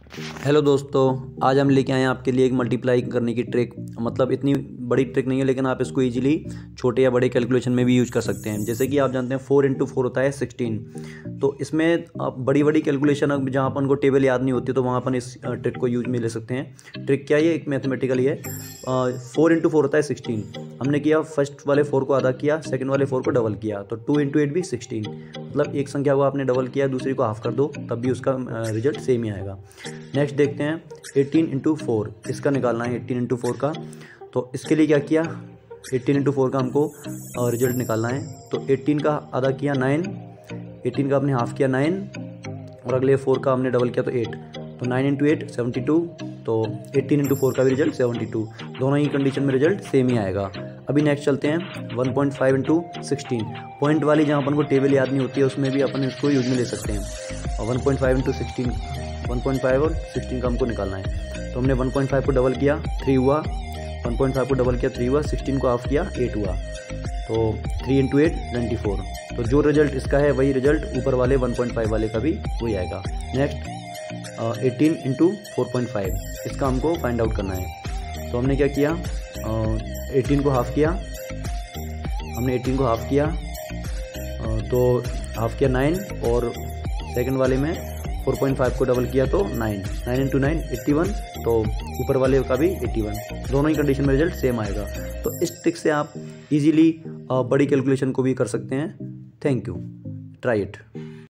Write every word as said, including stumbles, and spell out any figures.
Hello दोस्तों, आज हम लेके आए हैं आपके लिए एक मल्टीप्लाई करने की ट्रिक। मतलब इतनी बड़ी ट्रिक नहीं है, लेकिन आप इसको इजीली छोटे या बड़े कैलकुलेशन में भी यूज कर सकते हैं। जैसे कि आप जानते हैं फोर इंटू फोर होता है सिक्सटीन। तो इसमें आप बड़ी बड़ी कैलकुलेशन जहाँ अपन को टेबल याद नहीं होती तो वहाँ अपन इस ट्रिक को यूज में ले सकते हैं। ट्रिक क्या है, ये एक मैथमेटिकल है। फोर इंटू फोर होता है सिक्सटीन। हमने किया फर्स्ट वाले फोर को आधा किया, सेकंड वाले फोर को डबल किया, तो टू इंटू एट भी सिक्सटीन। मतलब एक संख्या को आपने डबल किया, दूसरी को हाफ कर दो, तब भी उसका रिजल्ट सेम ही आएगा। नेक्स्ट देखते हैं एटीन इंटू फोर, इसका निकालना है एटीन इंटू फोर का। तो इसके लिए क्या किया, एटीन इंटू फोर का हमको रिजल्ट निकालना है। तो एटीन का आधा किया नाइन, एटीन का हमने हाफ किया नाइन, और अगले फोर का हमने डबल किया तो एट। तो nine into eight seventy two. तो एटीन इंटू फोर का भी रिजल्ट सेवेंटी टू। दोनों ही कंडीशन में रिजल्ट सेम ही आएगा। अभी नेक्स्ट चलते हैं one point five into sixteen. Point वाली जहाँ अपन को टेबल याद नहीं होती है उसमें भी अपन इसको यूज में ले सकते हैं। और one point five into sixteen, one point five और सिक्सटीन का हमको निकालना है। तो हमने वन पॉइंट फाइव को डबल किया, थ्री हुआ, वन पॉइंट फाइव को डबल किया, थ्री हुआ, सिक्सटीन को हाफ किया, एट हुआ। तो three into eight twenty four. तो जो रिजल्ट इसका है वही रिजल्ट ऊपर वाले वन पॉइंट फाइव वाले का भी वही आएगा। Next eighteen into four point five, इसका हमको फाइंड आउट करना है। तो हमने क्या किया, एटीन को हाफ किया, हमने एटीन को हाफ किया, uh, तो हाफ किया नाइन, और सेकंड वाले में फोर पॉइंट फाइव को डबल किया तो nine, nine into nine eighty one. तो ऊपर वाले का भी एट्टी वन। दोनों ही कंडीशन में रिजल्ट सेम आएगा। तो इस ट्रिक से आप इजीली बड़ी कैलकुलेशन को भी कर सकते हैं। Thank you, try it.